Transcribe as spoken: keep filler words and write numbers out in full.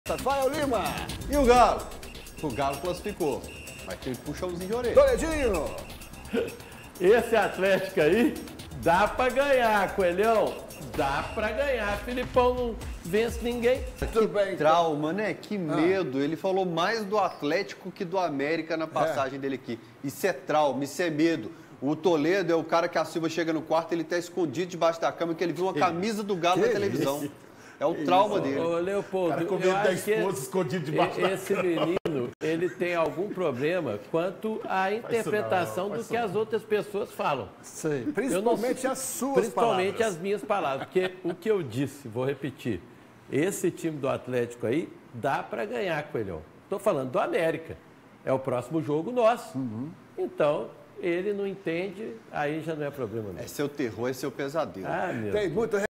Rafael Lima. E o Galo? O Galo classificou. Vai ter puxãozinho de orelha. Toledinho. Esse Atlético aí dá pra ganhar, Coelhão. Dá pra ganhar. Filipão não vence ninguém. Tudo bem. Trauma, né? Que medo. Ele falou mais do Atlético que do América na passagem dele aqui. Isso é trauma, isso é medo. O Toledo é o cara que a Silva chega no quarto, ele tá escondido debaixo da cama, que ele viu uma camisa do Galo na televisão. É o trauma dele. Ô, Leopoldo, cara com eu medo da acho que esposa escondido debaixo da esse menino, ele tem algum problema quanto à interpretação não, do que as outras pessoas falam. Sei. Eu não- Principalmente as suas Principalmente palavras. as minhas palavras. Porque o que eu disse, vou repetir, esse time do Atlético aí dá para ganhar, Coelhão. Estou falando do América. É o próximo jogo nosso. Então, ele não entende, aí já não é problema mesmo. É seu terror, é seu pesadelo. Ah, meu. Tem muito